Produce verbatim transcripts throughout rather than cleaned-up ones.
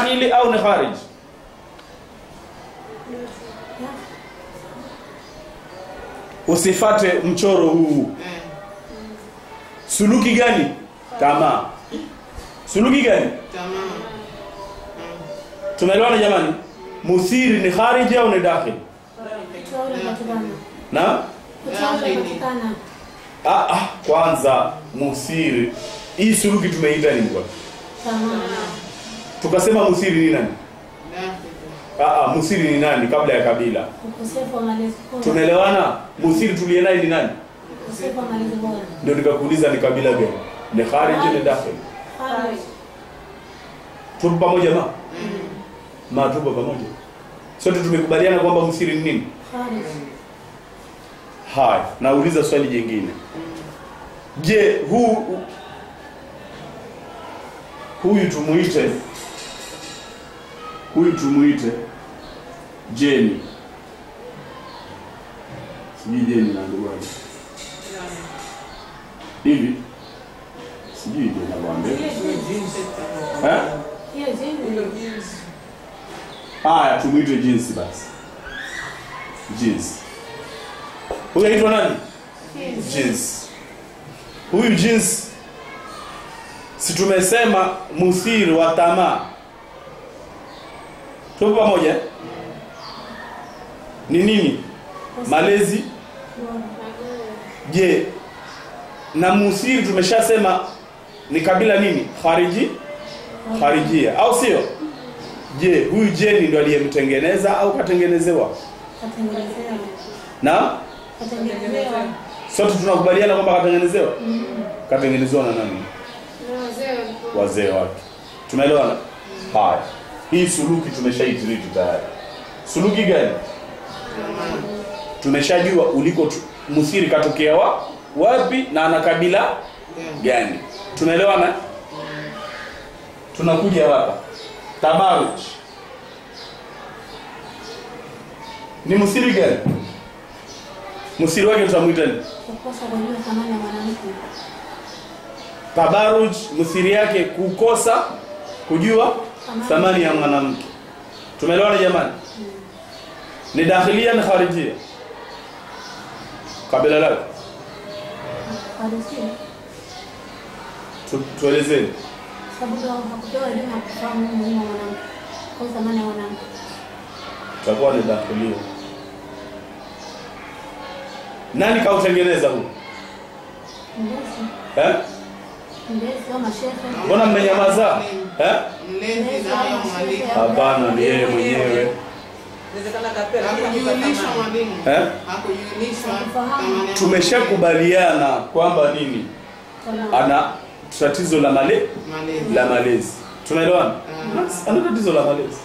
dakhili au ni kharij? Usifate mchoro huu. Suluki gani? Tamaa. Suluki gani? Tamaa. Tumeelewana jamani? Muthiri ni kharij au ni dakhili? Na? Ah ah, kwanza muthiri. Hii suluki tumeita nini kwa? Tamaa. Tukasema muthiri ni nani? Ah ah, muthiri ni nani kabla ya kabila? Ukosefu wa malezi bora. Tumeelewana? Muthiri tuliye naye ni nani? Ukosefu wa malezi bora. Ndio nikakuuliza ni kabila gani? Ni kharij ni dakhili? Kharij. Tupo pamoja ma? Ma tupo pamoja. Sote tumekubaliana kwamba muthiri ni nini? Kharij. Hai, nauliza swali jingine. Je, huu huyu tumuite huyu tumuite Jeni. Sijui Jeni na ndugu wake. Hivi? Sijui Jeni na bwana. Eh? Hiyo jinsi. Haya, tumuite jinsi basi. Jinsi. Huyu anaitwa nani? Jinsi. Huyu jinsi si tumesema muthiri wa tamaa. Tupo pamoja? Ni nini? Malezi. Je, na muthiri tumeshasema ni kabila nini? Khariji? Kharijia, au sio? Je, huyu Jeni ndo aliyemtengeneza au katengenezewa? Katengenezewa. Na? Katengenezewa. Sote tunakubaliana kwamba katengenezewa? Mm. Katengenezewa na nani? Wazee. Wazee wake. Tumeelewana? Haya. Hii suluki tumeshaitiriti tayari. Suluki gani? Tumeshajua uliko tu, muthiri katokea wa wapi na ana kabila gani. Tumeelewana? Tunakuja hapa. Tabaruj. Ni muthiri gani? Muthiri wake tutamuita nini? Kukosa kujua thamani ya mwanamke. Tabaruj muthiri yake kukosa kujua thamani ya mwanamke. Tumeelewana jamani? Hmm. Ni dakhilia na kharijia? Kabila lake? Kharijia. Tu, tuelezeni. Sababu hakupewa elimu ya kufahamu umuhimu wa mwanamke. Kwa thamani ya mwanamke. Takuwa ni dakhilia. Nani kautengeneza huu? Mbesi. Eh? Mbesi au mashehe. Mbona mmenyamaza? Eh? Mlezi na mwalimu. Hapana, ni yeye mwenyewe. Inawezekana kapela hakujulisha mwalimu. Eh? Hakujulisha. Tumeshakubaliana kwamba nini? Ana tatizo la male Malezi. la malezi. Tunaelewana? Ana tatizo la malezi.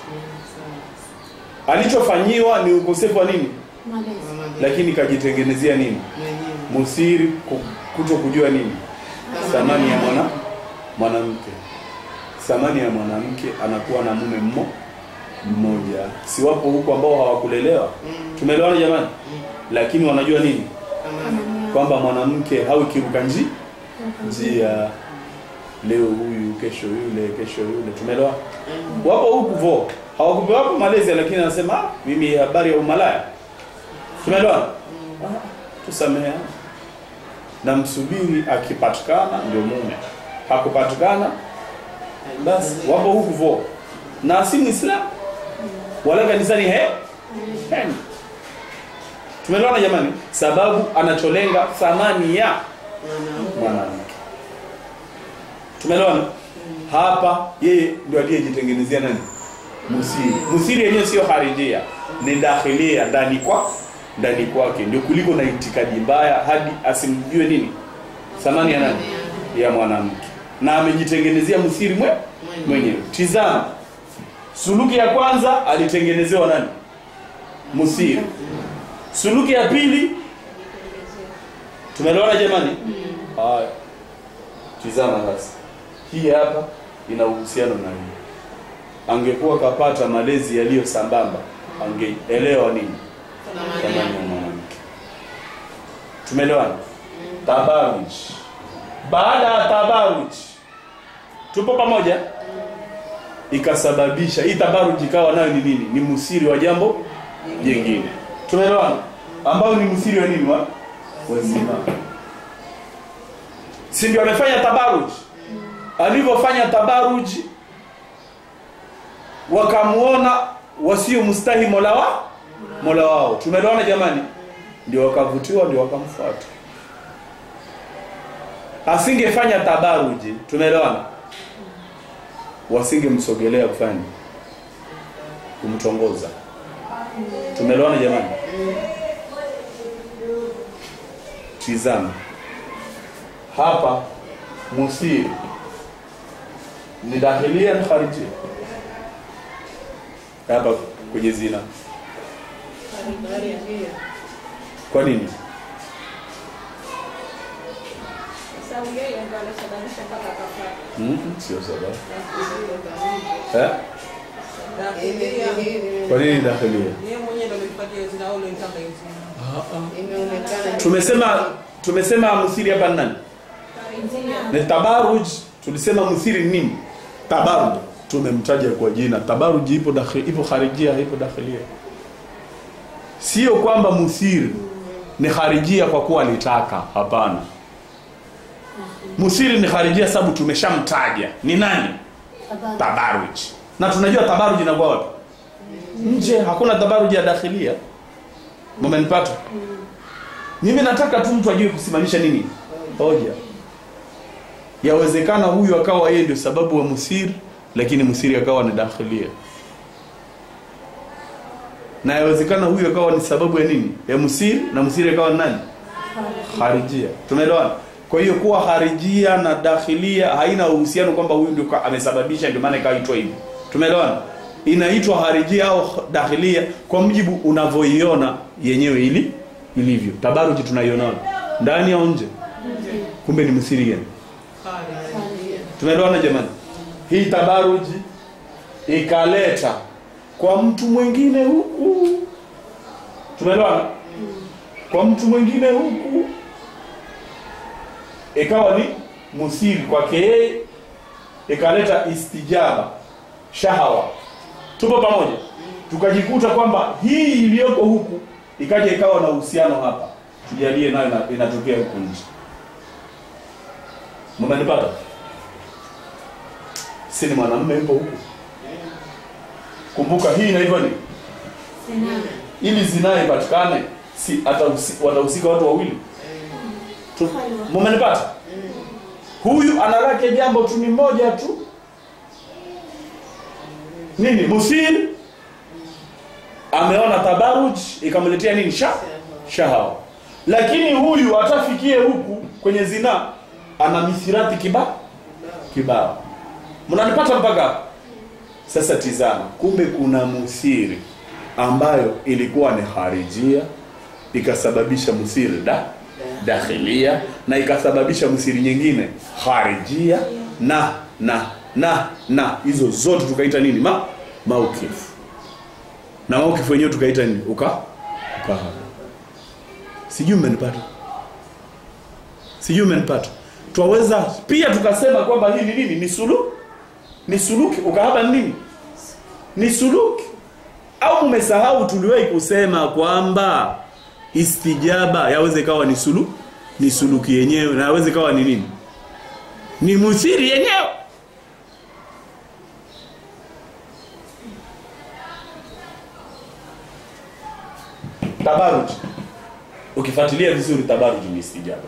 Alichofanyiwa ni ukosefu wa nini? Malezi. Lakini kajitengenezea nini? Muthiri kuto kujua nini? Thamani ya mwana mwanamke. Thamani ya mwanamke anakuwa na mume mmo mmoja. Si wapo huko ambao hawakulelewa. Tumeelewana jamani? Lakini wanajua nini? Kwamba mwanamke hawi kiruka nji njia, leo huyu kesho yule kesho yule. Tumeelewa? Wapo huko vo hawakupewa malezi, lakini anasema ah, mimi habari ya umalaya. Tumeelewana? Tusamea na msubiri, akipatikana ndio mume, hakupatikana basi. Wapo huku vo na si Muislam wala kanisani he hen. Tumeelewana jamani? Sababu anacholenga thamani ya mwanamke. Tumeelewana? Hapa yeye ndio aliyejitengenezea nani? Muthiri. Muthiri yenyewe sio kharijia, ni dakhilia, ndani kwa ndani kwake ndio kuliko na itikadi mbaya hadi asimjue nini? Thamani ya nani? Ya mwanamke. Na amejitengenezea muthiri mwe mwenyewe. Tizama. Suluki ya kwanza alitengenezewa nani? Muthiri. Suluki ya pili tumeelewana jamani? Haya. Tizama sasa. Hii hapa ina uhusiano na hii. Angekuwa kapata malezi yaliyo sambamba, angeelewa nini? Thamani ya mwanamke. Tumeelewana? ikasababisha hii tabaruji ikawa nayo ni nini? Ni musiri wa jambo jingine. Tumeelewana? Ambao ni musiri wa nini? Wa wazima. Si ndio amefanya tabaruji? Alivyofanya tabaruji wakamuona wasio mustahi Mola wa Mola wao. Tumeelewana jamani? Ndio wakavutiwa, ndio wakamfuata. Asingefanya tabaruji, tumeelewana, wasingemsogelea kufanya kumtongoza. Tumeelewana jamani? Tizama hapa, musiri ni dahilia na kharijia. Hapa kwenye zina, kwa nini? Mm, sio sababu. Eh? Kwa nini dahilia? Yeye mwenyewe ndio amepatia zina ule mtaka hizo. Imeonekana. Tumesema tumesema musiri hapa nani? Ni tabaruj. Tulisema musiri ni nini? Tabaruj. Tumemtaja kwa jina. Tabaruj ipo dakhili, ipo kharijia, ipo dakhilia. Sio kwamba musiri ni kharijia kwa kuwa alitaka, hapana. Musiri ni kharijia sababu tumeshamtaja. Ni nani? Tabaruj. Na tunajua tabaruj inakuwa wapi? Nje, hakuna tabaruj ya dakhilia. Mmenipata? Mimi nataka tu mtu ajue kusimamisha nini? Hoja. Yawezekana huyu akawa yeye ndio sababu wa musiri, lakini musiri akawa ni dakhilia. Na yawezekana huyu akawa ni sababu ya nini? Ya musiri, na musiri akawa nani? Kharijia. Tumeelewana? Kwa hiyo kuwa kharijia na dakhilia haina uhusiano kwamba huyu ndio amesababisha ndio maana ikaitwa hivi. Tumeelewana? Inaitwa kharijia au dakhilia kwa mjibu unavyoiona yenyewe ili ilivyo. Tabaruji tunaiona ndani au nje? Kumbe ni musiri gani? Tumeelewana jamani? Hii tabaruji ikaleta kwa mtu mwingine huku. Tumeelewana? Kwa mtu mwingine huku ikawa ni musiri kwake yeye, ikaleta istijaba, shahawa. Tupo pamoja? Tukajikuta kwamba hii iliyoko huku ikaja ikawa na uhusiano hapa. Tujalie nayo inatokea huku nje. Mmenipata? Si ni mwanamume yupo huku. Kumbuka hii na hivyo ni zina. Ili zina ipatikane si watahusika watu wawili. Mmenipata? Huyu analake jambo tu ni moja tu. Nini? Musir ameona tabaruj ikamletea nini? Sha shahawa. Lakini huyu atafikie huku kwenye zina ana misirati kiba kibao. Mnanipata mpaka? Sasa tizama, kumbe kuna musiri ambayo ilikuwa ni kharijia ikasababisha musiri da dakhilia, na ikasababisha musiri nyingine kharijia, na na na na hizo zote tukaita nini? Ma maukifu. Na maukifu wenyewe tukaita nini? Uka uka. Sijui mmenipata? Sijui mmenipata? Twaweza pia tukasema kwamba hii ni nini? Ni suluki. Ni suluki. Ukahaba ni nini? Ni suluki. Au umesahau tuliwahi kusema kwamba istijaba yaweze kawa ni suluki, ni suluki yenyewe, na yaweze kawa ni nini? Ni musiri yenyewe. Tabaruj, ukifuatilia vizuri, tabaruj ni istijaba.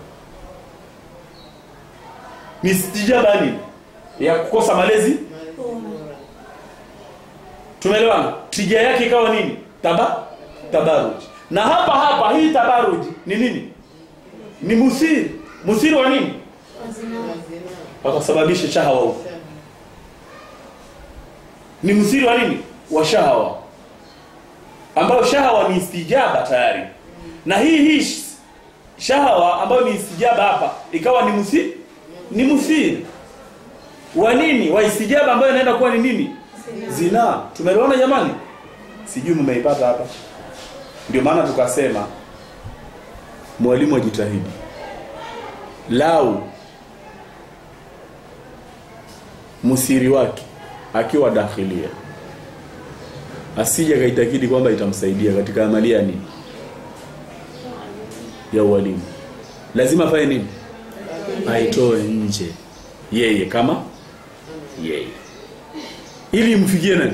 Ni istijaba nini? Ya kukosa malezi. Tumeelewana? Tija yake ikawa nini? Taba tabaruj. Na hapa hapa hii tabaruj ni nini? Ni musiri. Musiri wa nini? Akasababisha shahawa huko. Ni musiri wa nini? Wa shahawa. Ambayo shahawa ni istijaba tayari. Na hii hii shahawa ambayo ni istijaba hapa ikawa ni musiri. Ni musiri wa nini? Wa istijaba ambayo inaenda kuwa ni nini? Zina. Tumeelewana jamani? Sijui mmeipata hapa. Ndio maana tukasema mwalimu ajitahidi. Lau musiri wake akiwa dakhilia, asije kaitakidi kwamba itamsaidia katika amali ya nini ya walimu. Lazima afanye nini? Aitoe nje yeye kama yeye, ili mfikie nani?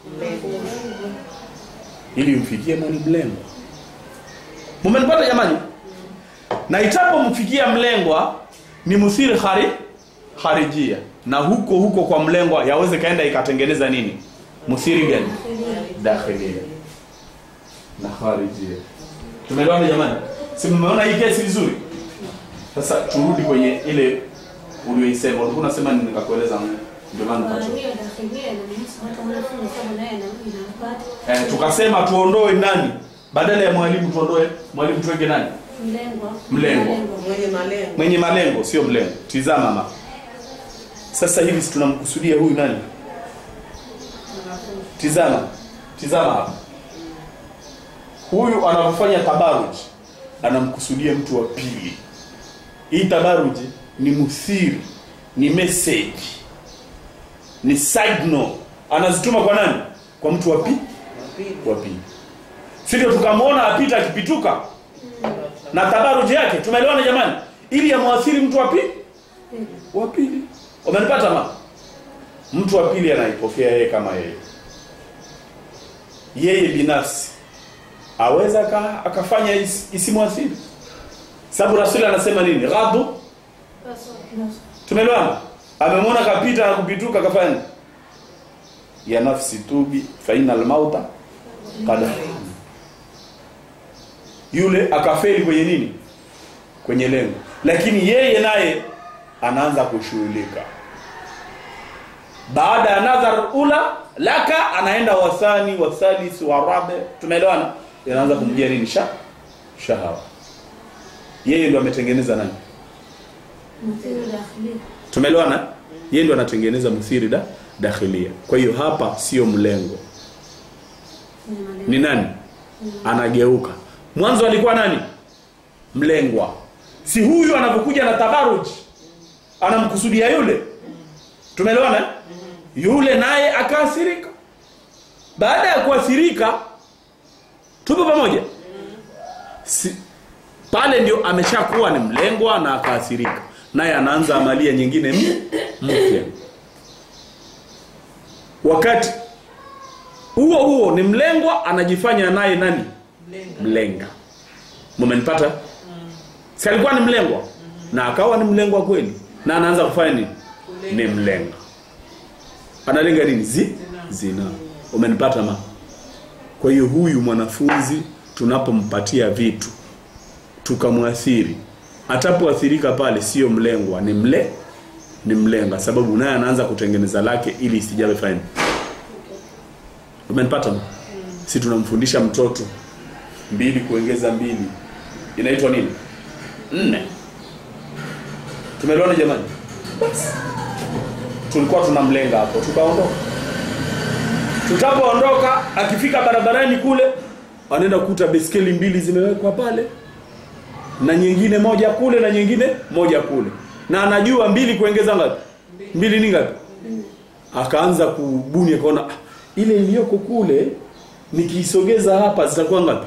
Ili mfikie nani? Mlengwa. Mmenipata jamani? Na itapo mfikia mlengwa ni musiri khari kharijia, na huko huko kwa mlengwa yaweze kaenda ikatengeneza nini? Musiri gani? Dakhilia na kharijia. Tumeelewana jamani? Si mmeona hii kesi vizuri? Sasa turudi kwenye ile uliyoisema. Ulikuwa unasema nini nikakueleza ndio maana pacho. Eh, tukasema tuondoe nani? Badala ya mwalimu tuondoe mwalimu, tuweke nani? Mlengwa. Mlengwa. Mwenye malengo. Mwenye malengo sio mlengo. Tizama mama. Sasa hivi tunamkusudia huyu nani? Tizama. Tizama hapa. Huyu anafanya tabaruji, anamkusudia mtu wa pili. Hii tabaruji ni muthiri, ni message, ni signal. Anazituma kwa nani? Kwa mtu wa pili. Wa pili. Sio tukamwona apita akipituka na tabaruji yake. Tumeelewana jamani? Ili amwathiri mtu wa pili. Wa pili. Umenipata mama? Mtu wa pili anaipokea yeye kama yeye. Yeye binafsi aweza ka, akafanya is, isimwathiri. Sababu Rasuli anasema nini? Ghadhu. Tumeelewana? Amemwona kapita na kupituka kafanya ya nafsi tubi fa inal mauta qad yule akafeli kwenye nini? Kwenye lengo. Lakini yeye naye anaanza kushughulika. Baada ya nadhar ula laka anaenda wasani wasalis warabe. Tumeelewana? Anaanza kumjia nini? Sha shahawa. Yeye ndo ametengeneza nani? Muthiri dakhilia. Tumeelewana? Yeye ndo anatengeneza muthiri da dakhilia. Kwa hiyo hapa sio mlengo. Ni nani? Anageuka. Mwanzo alikuwa nani? Mlengwa. Si huyu anapokuja na tabaruji anamkusudia yule. Tumeelewana? Yule naye akaathirika. Baada ya kuathirika, tupo pamoja? Si, pale ndio ameshakuwa ni mlengwa na akaathirika. Naye anaanza amalia nyingine mpya. Wakati huo huo ni mlengwa anajifanya naye nani? Mlenga. Mlenga. Mmenipata? Mm. Si alikuwa ni mlengwa? Mm. Na akawa ni mlengwa kweli. Na anaanza kufanya nini? Ni mlenga. Analenga nini? Zi? Zina. Zina. Umenipata ma? Kwa hiyo huyu mwanafunzi tunapompatia vitu tukamwathiri, atapoathirika pale sio mlengwa, ni mle ni mlenga, sababu naye anaanza kutengeneza lake ili isijawe fine. Umenipata ma? Mm. Si tunamfundisha mtoto mbili kuongeza mbili inaitwa nini? Nne. Tumeelewana jamani? Basi tulikuwa tunamlenga hapo, tukaondoka. Tutapoondoka akifika barabarani kule anaenda kukuta baiskeli mbili zimewekwa pale na nyingine moja kule na nyingine moja kule, na anajua mbili kuongeza ngapi? Mbili ni ngapi? Akaanza kubuni, akaona ile iliyoko kule nikiisogeza hapa zitakuwa ngapi?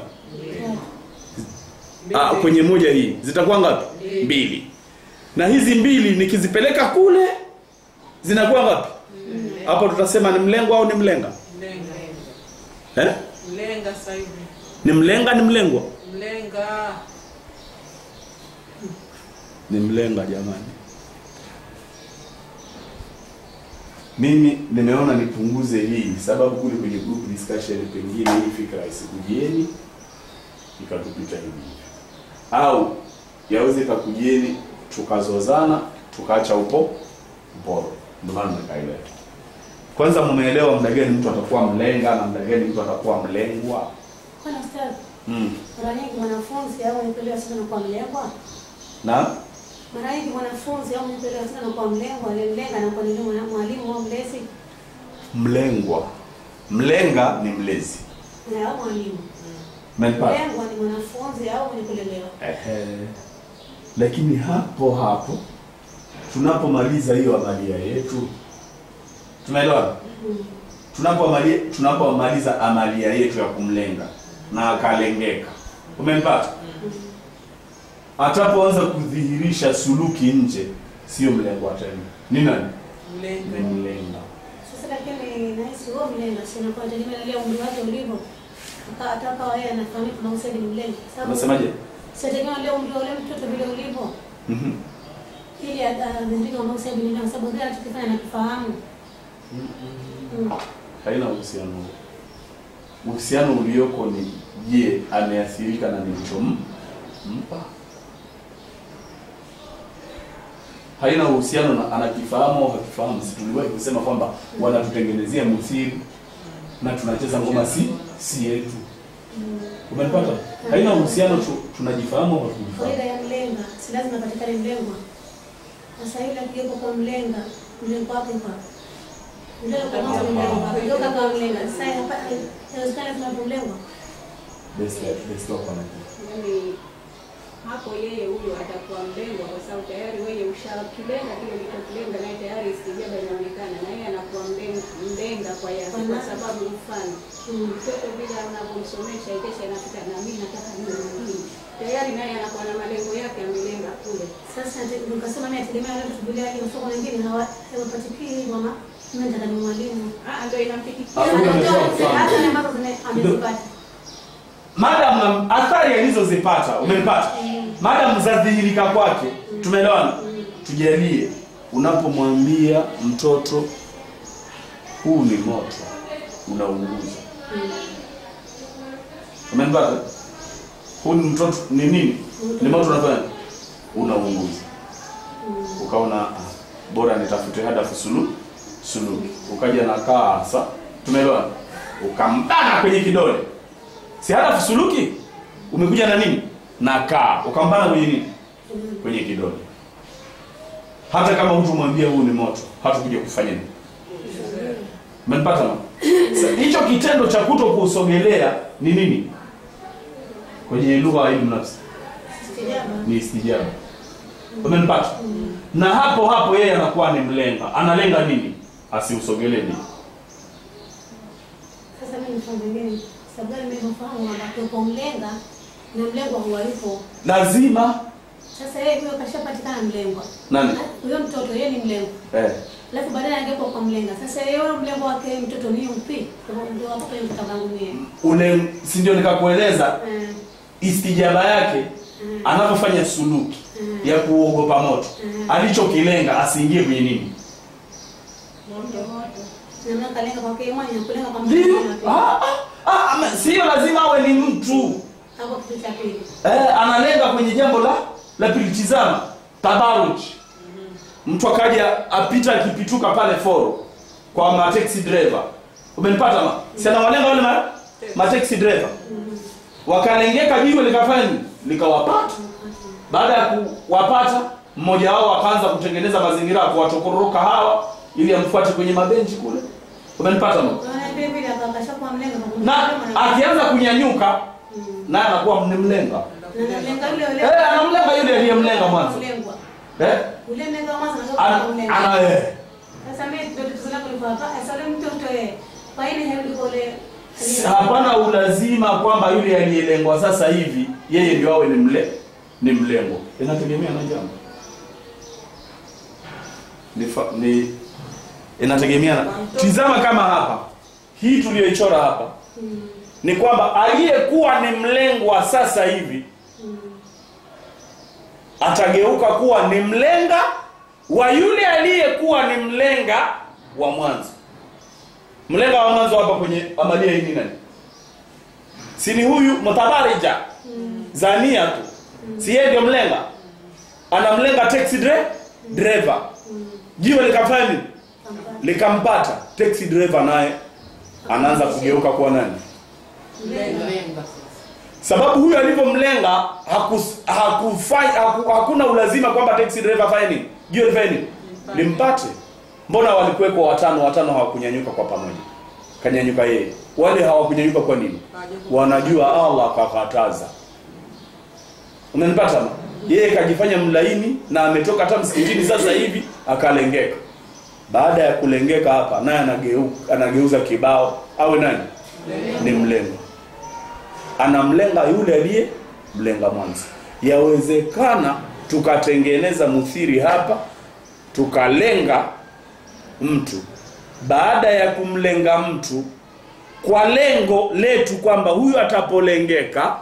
Ah, kwenye moja hii zitakuwa ngapi? Mbili. Na hizi mbili nikizipeleka kule zinakuwa ngapi? Hapo tutasema ni mlengo au ni mlenga? Mlenga. Eh? Mlenga sasa hivi. Ni mlenga ni mlengwa? Mlenga. Ni mlenga jamani. Mimi nimeona nipunguze hii sababu kule kwenye group discussion pengine hii fikra isikujieni ikatupita hivi. Au yaweze kakujieni tukazozana tukaacha upo mporo. Ndio maana nikaileta. Kwanza mumeelewa muda gani mtu atakuwa mlenga na muda gani mtu atakuwa mlengwa? Kwa nastari. Mm. Mara nyingi mwanafunzi au mpelea sana kwa mlengwa. Na? Mara nyingi mwanafunzi au mpelea sana kwa mlengwa, mlenga na kwa nini mwalimu au mlezi? Mlengwa. Mlenga ni mlezi. Na mwalimu. Mlengwa ni mwanafunzi au ni kulelewa. Ehe. Lakini hapo hapo tunapomaliza hiyo amalia yetu Tumeelewana? Tunapomaliza tunapomaliza amalia yetu ya kumlenga na akalengeka. Umempata? Atapoanza kudhihirisha suluki nje, sio mlengo tena. Ni nani? Mlenga. Ni mlenga. Sasa lakini nahisi wao mlenga sio kwa tegemea ile umri wake ulivyo. Akataka wao anafahamika kama Hussein ni mlenga. Unasemaje? Sasa tegemea ile umri ule mtoto vile ulivyo. Mhm. Ili adhindika kama Hussein ni mlenga sababu gani tukifanya na kufahamu. Mhm. Haina uhusiano. Uhusiano ulioko ni je, ameathirika na nilichompa? Haina uhusiano na anakifahamu au hakifahamu. Si tuliwahi kusema kwamba wanatutengenezea muziki na tunacheza ngoma si si yetu. Umenipata? Haina uhusiano tu, tunajifahamu au hatujifahamu. Faida ya mlenga si lazima patikane mlengwa. Sasa yule akiwepo kwa mlenga, mlengo wake kwa ndio kama mlenga, ndio kama mlenga. Sasa hapa inawezekana kama mlenga. Best best kwa nani? Yaani hapo yeye huyo atakuwa mlengwa kwa sababu tayari wewe ushakilenga kile ulichokilenga na tayari istijaba inaonekana na yeye anakuwa mlenga kwa yeye kwa sababu mfano mtoto bila unapomsomesha ikesha inafika na mimi nataka niwe mwalimu tayari naye anakuwa na malengo yake amelenga kule. Sasa nikasema mimi ategemea wale tubilia hiyo soko wengine hawapatiki mama mimi nataka ni mwalimu. Ah ndio inampikikia hata na mambo amezipata. Madam athari alizozipata, umempata? Madam zadhihirika kwake, tumeelewana? Tujalie unapomwambia mtoto huu ni moto unaunguza. Umempata? Huu ni mtoto ni nini? Ni moto unafanya unaunguza. Ukaona bora nitafute hadafu sulu suluki. Ukaja na kaasa, tumeelewana? Ukambana kwenye kidole. Si hadafu suluki? Umekuja na nini? Na kaa. Ukambana kwenye nini? Kwenye kidole. Hata kama mtu mwambia huu ni moto, hatakuja kufanya nini? Umenipata mama? Hicho kitendo cha kuto kusogelea ni nini? Kwenye lugha ya elimu nafsi. Ni istijaba. Umenipata? Na hapo hapo yeye anakuwa ni mlenga. Analenga nini? Asiusogelee nini? Sasa mimi nifahamu sababu mimi nafahamu kwamba kwa mlenga na mlengwa huwa yupo. Lazima. Sasa yeye huyo kashapatikana mlengwa. Nani? Huyo mtoto yeye ni mlengwa. Eh. Alafu baadaye angekuwa kwa mlenga. Sasa yeye yule mlengwa wake mtoto ni yupi? Ndio hapo kwenye mtabangu mimi. Ule si ndio nikakueleza Mm. istijaba yake mm. anapofanya suluki mm. ya kuogopa moto mm. alichokilenga asiingie kwenye nini? Moto moto. Na kalenga kwa kile mwenye kulenga kwa Ndio. mtu. Ah ah, ah sio lazima awe ni mtu. Hapo kitu cha pili. Eh, analenga kwenye jambo la la pili. Tizama tabaruj. Mtu akaja apita akipituka pale foro kwa ma taxi driver. Umenipata ma? Si anawalenga wale ma, ma taxi driver. Wakalengeka jiwe likafanya nini? Likawapata. Baada ya kuwapata mmoja wao akaanza kutengeneza mazingira ya kuwatokoroka hawa ili amfuate kwenye mabenchi kule. Umenipata ma? Na akianza kunyanyuka naye anakuwa mnemlenga. Na yule yule. Eh, anamlenga yule aliyemlenga mwanzo. Eh? Ule mlenga mwanzo Ana anataka ana eh. Sasa mimi ndio tuzana kwa hapa. Sasa yule mtoto yeye. Kwa nini hebu kule hapana ulazima kwamba yule aliyelengwa sasa hivi yeye ndio awe ni mle ni mlengo. Inategemea na jambo. Ni, fa, ni inategemea na tizama kama hapa. Hii tuliyoichora hapa. Hmm. Ni kwamba aliyekuwa ni mlengwa sasa hivi hmm. atageuka kuwa ni mlenga wa yule aliyekuwa ni mlenga wa mwanzo. Mlenga wa mwanzo hapa kwenye amalia hii ni nani? Si ni huyu mutabarija. Mm. Zania tu. Mm. Si yeye ndio mlenga. Anamlenga taxi driver. Driver. Mm. Jiwe likafanya nini? Likampata. Taxi driver naye anaanza kugeuka kuwa nani? Mlenga. Sababu huyu alipomlenga hakufai haku, hakuna ulazima kwamba taxi driver afanye nini? Jiwe lifanye nini? Limpate. Mbona walikuweko watano watano hawakunyanyuka kwa pamoja? Kanyanyuka yeye. Wale hawakunyanyuka kwa nini? Wanajua Allah kakataza. Unanipata ma? Yeye kajifanya mlaini na ametoka hata msikitini sasa hivi akalengeka. baada ya kulengeka hapa naye anageuka anageuza kibao awe nani? Ni mlenga. Anamlenga yule aliye mlenga mwanzo. Yawezekana tukatengeneza muthiri hapa, tukalenga mtu. Baada ya kumlenga mtu kwa lengo letu kwamba huyu atapolengeka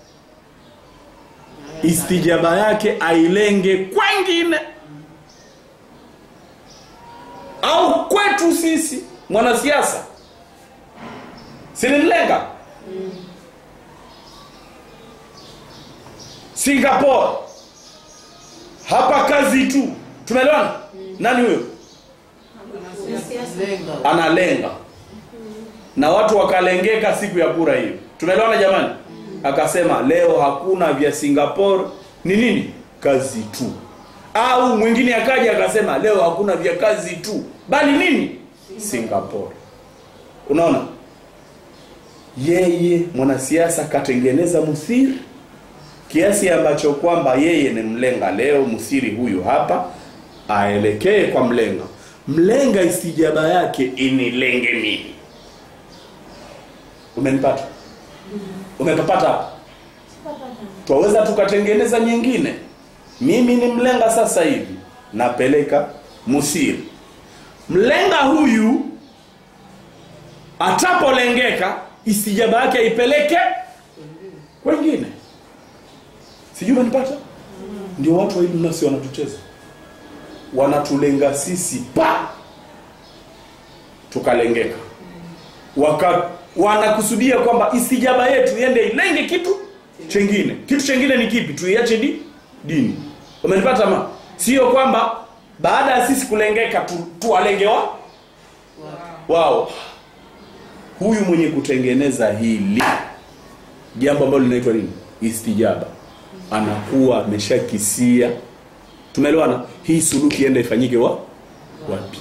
istijaba yake ailenge kwengine, au kwetu sisi mwanasiasa silimlenga mm. Singapore hapa kazi tu, tumeelewana mm. Nani huyo? Analenga mm. Na watu wakalengeka siku ya kura hiyo, tumeelewana jamani mm. Akasema leo hakuna vya Singapore, ni nini? Kazi tu. Au mwingine akaja akasema leo hakuna vya kazi tu, bali nini? Singapore. Unaona? Yeye mwanasiasa katengeneza muthiri kiasi ambacho kwamba yeye ni mlenga. Leo muthiri huyu hapa aelekee kwa mlenga. Mlenga istijaba yake inilenge mimi. Umenipata? Umepapata? Tuweza tukatengeneza nyingine. Mimi ni mlenga sasa hivi, napeleka muthiri. Mlenga huyu atapolengeka istijaba yake ipeleke wengine. Sijui unanipata? Mm. Ndio watu wa hili nasi wanatucheza. Wanatulenga sisi pa tukalengeka. Waka wanakusudia kwamba istijaba yetu iende ilenge kitu chengine. Kitu chengine ni kipi? Tuiache di dini. Umenipata ma? Sio kwamba baada ya sisi kulengeka tu, tuwalenge wa wao. Wow. Huyu mwenye kutengeneza hili jambo ambalo linaitwa nini? Istijaba. Anakuwa ameshakisia. Tumeelewana? Hii suluki iende ifanyike wa wapi?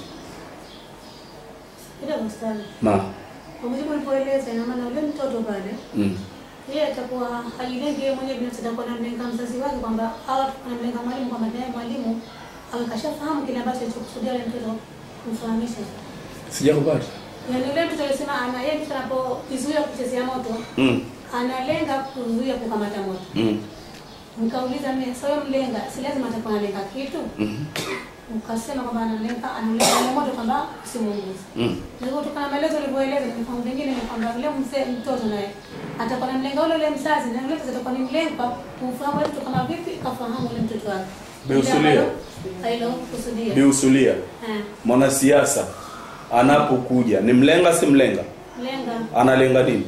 Ila mstari. Ma. Kwa mujibu ulipoeleza ina maana yule mtoto pale. Mm. Yeye atakuwa hajilengi yeye mwenyewe binafsi, atakuwa anamlenga mzazi wake kwamba hawa anamlenga mwalimu kwamba naye mwalimu akashafahamu kile ambacho alichokusudia yule mtoto kumfahamisha. Sijakupata. Yaani yule mtoto alisema ana yeye mtoto anapoizuia kuchezea moto, mm. analenga kuzuia kukamata moto. Mm. Nikauliza mimi sawa mlenga, si lazima atakuwa analenga kitu? Mhm. Ukasema kwamba analenga analenga moto kwamba usimuunguze. Mhm. Ndio kutokana na maelezo nilivyoeleza nimefahamu pengine ni kwamba yule mzee mtoto naye atakuwa anamlenga yule yule mzazi na yule mzazi atakuwa ni mlenga kumfahamu mtoto kama vipi kafahamu yule mtoto wake. Biusulia. Hailo kusudia. Biusulia. Eh. Mwanasiasa anapokuja ni mlenga si mlenga? Mlenga. Analenga nini?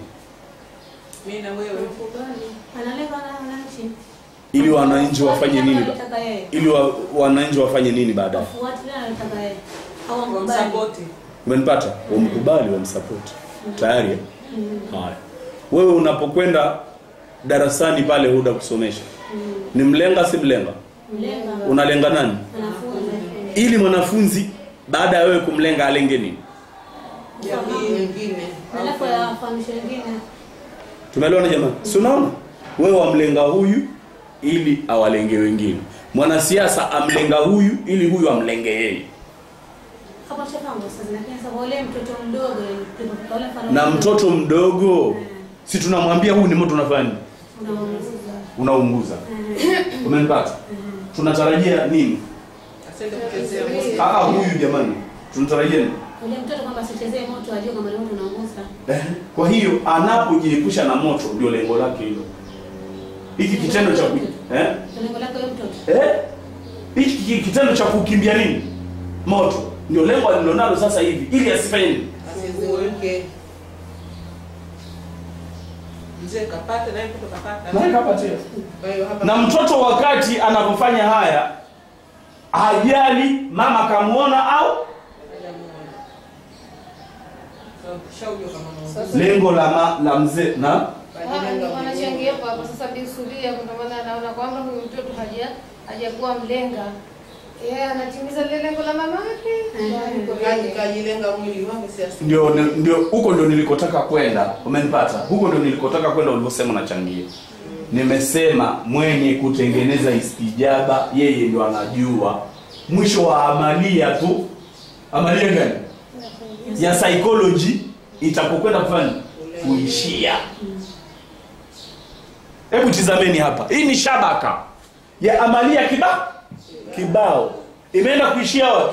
Mimi na wewe ukubali. Analenga wananchi. Ili wananchi wafanye nini? Ili wa, wananchi wafanye nini baadaye? Wafuatilia anataka yeye. Au wamsupport. Umenipata? Wamkubali, wamsupport. Tayari? Mm. Haya. Wewe unapokwenda darasani pale huda kusomesha. Mm. Ni mlenga si mlenga? Mlenga. Unalenga nani? Mwanafunzi. Ili mwanafunzi baada ya wewe kumlenga alenge nini? Jamii nyingine. Alafu afahamishe wengine. Tumeelewana jamani? Si unaona? Wewe wamlenga huyu ili awalenge wengine. Mwanasiasa amlenga huyu ili huyu amlenge yeye. Hapo chafango sasa na wale mtoto mdogo na mtoto mdogo hmm. Si tunamwambia huu ni moto unafanya unaunguza. Unaunguza. Hmm. Umenipata? Hmm. Tunatarajia nini? Asende kuchezea moto. Ah huyu jamani. Tunatarajia nini? Yule mtoto kwamba asichezee moto ajue kama moto unaunguza. Eh. Kwa hiyo anapojiepusha na moto ndio lengo lake hilo. Hiki kitendo cha eh? Lengo lake yule mtoto. Eh? Hiki kitendo cha kukimbia nini? Moto. Ndio lengo alilonalo sasa hivi ili asifanye nini? Asizuke. Mzee kapata na mtoto kapata. Na kapata. Na mtoto wakati anapofanya haya hajali mama kamuona au lengo la ma, la mzee na wanachangia hapo sasa bisulia kwa maana anaona kwamba huyu mtoto haja hajakuwa mlenga. Yeye anatimiza lile lengo la mama yake. Kajilenga mwili wake siasa. Ndio ndio huko ndio nilikotaka kwenda. Umenipata? Huko ndio nilikotaka kwenda ulivyosema nachangia. Nimesema mwenye kutengeneza istijaba yeye ndio anajua mwisho wa amalia tu Amalia gani? Ya psychology itapokwenda kufanya kuishia. Hebu tizameni hapa. Hii ni shabaka ya amalia kiba kibao. Imeenda kuishia wapi?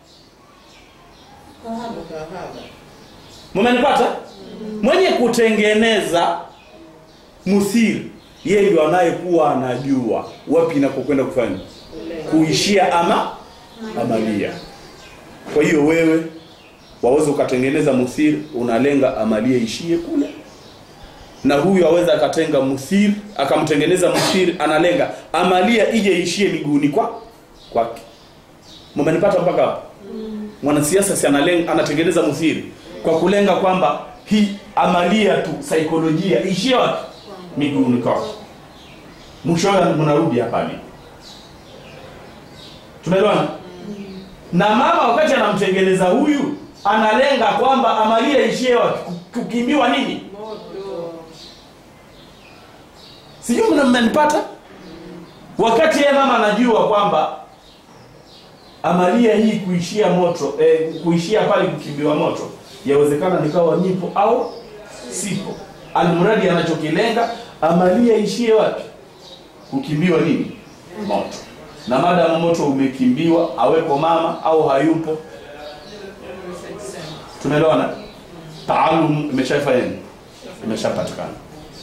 Mmenipata? Mwenye kutengeneza muthiri, yeye ndio anayekuwa anajua wapi inapokwenda kufanya kuishia ama amalia. Kwa hiyo wewe waweza ukatengeneza muthiri, unalenga amalia ishie kule. Na huyu aweza akatenga muthiri, akamtengeneza muthiri analenga amalia ije ishie miguuni kwa kwake. Mmenipata mpaka hapo? Mm. Mwanasiasa si analenga, anatengeneza muthiri kwa kulenga kwamba hii amalia tu saikolojia ishie wapi? Miguuni kwake. Mwisho mnarudi hapa ni. Tumeelewana? Mm. Na mama wakati anamtengeneza huyu analenga kwamba amalia ishie wapi? Kukimbiwa nini? Sijui mnanipata? Wakati yeye mama anajua kwamba amalia hii kuishia moto, eh, kuishia pale kukimbiwa moto, yawezekana nikawa nipo au sipo. Almuradi anachokilenga amalia ishie wapi? Kukimbiwa nini? Moto. Na mada moto umekimbiwa, awepo mama au hayupo. Tumeelewana? Taalum imeshafanya nini? Imeshapatikana.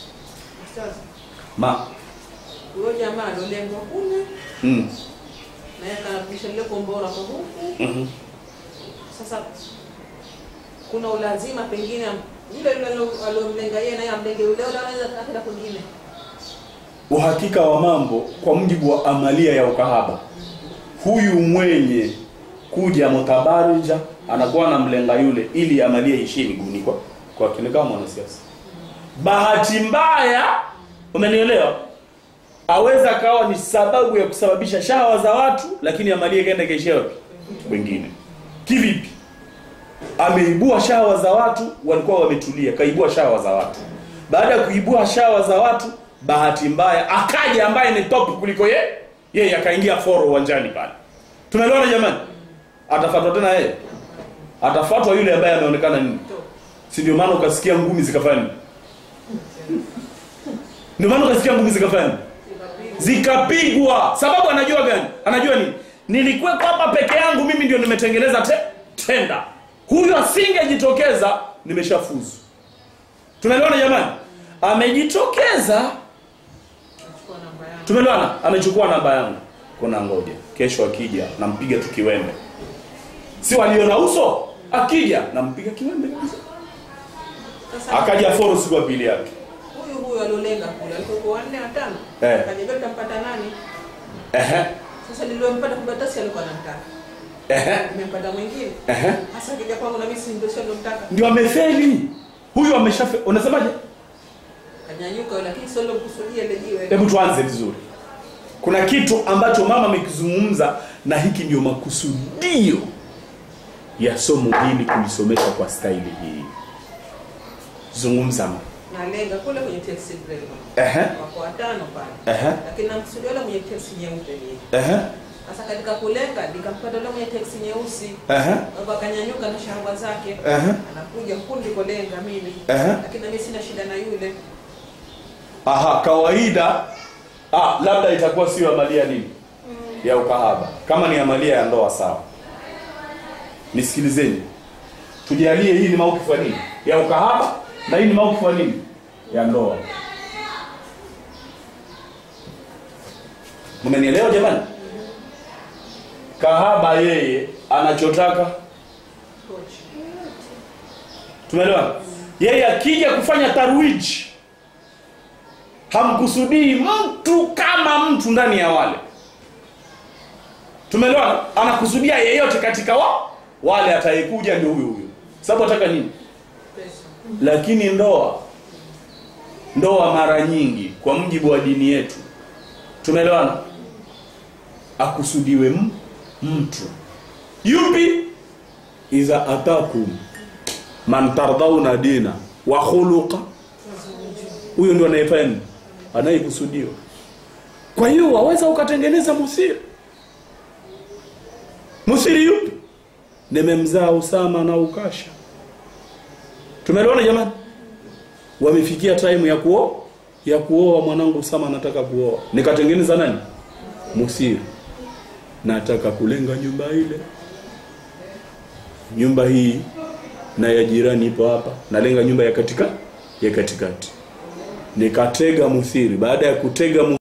Ma huyo jamaa ndo lengo kule. Mm. Na yakabisha ile kombora kwa huku. Mhm. Sasa kuna ulazima pengine yule yule aliyomlenga yeye naye amlenge yule yule anaweza kwenda kwingine. Uhakika wa mambo kwa mujibu wa amalia ya ukahaba. Huyu mwenye kuja mutabarija anakuwa na mlenga yule ili amalia ishie miguuni kwa kwa kile kama mwanasiasa. Bahati mbaya, umenielewa? Aweza kawa ni sababu ya kusababisha shahawa za watu, lakini amalia kaenda kaishia wapi? Wengine. Kivipi? Ameibua shahawa za watu, walikuwa wametulia, kaibua shahawa za watu. Baada ya kuibua shahawa za watu, bahati mbaya akaja ambaye ni top kuliko yeye, yeye akaingia foro uwanjani pale. Tumeelewana jamani? Atafuatwa tena yeye? Atafuatwa yule ambaye ameonekana nini? Si ndio maana ukasikia ngumi zikafanya? Ndio maana ukasikia ngumi zikafanya? Zikapigwa. Sababu anajua gani? Anajua nini? Nilikuwa hapa peke yangu, mimi ndio nimetengeneza te, tenda. Huyu asingejitokeza, nimeshafuzu. Tumeelewana jamani? Amejitokeza. Tumeelewana? Amechukua namba yangu. Kuna ngoja. Kesho akija nampiga tu kiwembe. Si waliona uso? Akija nampiga kiwembe kabisa. Akaja foro siku ya pili yake. Huyu huyu alolenga kule alikuwa wanne watano. Eh. Akajibeba tampata nani? Ehe. Sasa niliompata kubatasi alikuwa anamtaka. Ehe. Nimempata mwingine. Ehe. Sasa kija kwangu na mimi si ndio sio mtaka. Ndio amefeli. Huyu ameshafe. Unasemaje? Kanyanyuka lakini sio kusudia ile jiwe. Hebu tuanze vizuri. Kuna kitu ambacho mama amekizungumza na hiki ndio makusudio ya somo hili kulisomesha kwa staili hii. Zungumza mama. Nalenga kule kwenye taxi driver. Ehe. Wako watano pale. Ehe. Lakini namkusudia yule mwenye taxi nyeupe ni. Ehe. Sasa katika kulenga nikampata yule mwenye taxi nyeusi. Ehe. Baba akanyanyuka na shahawa zake. Ehe. Anakuja kundi kulenga mimi. Ehe. Lakini mimi sina shida na yule. Aha, kawaida ah labda itakuwa sio amalia nini? Mm. Ya ukahaba. Kama ni amalia ya ndoa sawa. Nisikilizeni. Tujalie hii ni maukifu ya nini? Ya ukahaba na hii ni maukifu ya nini? Ya ndoa. Mmenielewa jamani? Kahaba yeye anachotaka. Tumeelewa? Yeye akija kufanya tarwiji hamkusudii mtu kama mtu ndani ya wale. Tumeelewa? Anakusudia yeyote katika wa wale atayekuja ndio huyo huyo. Sababu ataka nini? Pesa. Lakini ndoa ndoa mara nyingi kwa mjibu wa dini yetu tumeelewana akusudiwe m, mtu yupi iza atakum man tardawna dina wa khuluqa, huyo ndio anayefanya anayekusudiwa. Kwa hiyo waweza ukatengeneza musiri musiri yupi nimemzaa Usama na Ukasha. Tumeelewana jamani? Wamefikia time ya kuoa, ya kuoa mwanangu Usama nataka kuoa. Nikatengeneza nani? Musiri. Nataka kulenga nyumba ile. Nyumba hii na ya jirani ipo hapa. Nalenga nyumba ya katika ya katikati. Nikatega Musiri. Baada ya kutega